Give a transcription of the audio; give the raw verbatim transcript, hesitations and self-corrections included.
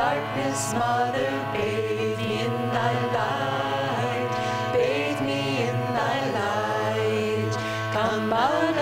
darkness, Mother, bathe me in thy light. Bathe me in thy light. Come out